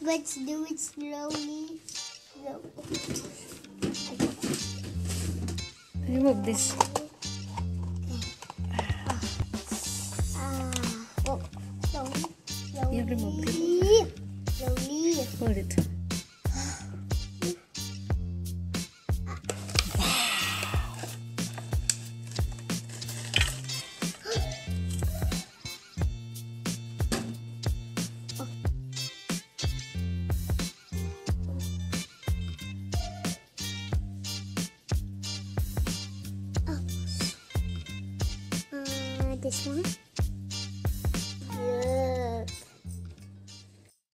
Let's do it slowly. Remove this. Oh, slowly. You remove it. Slowly. Hold it. This one.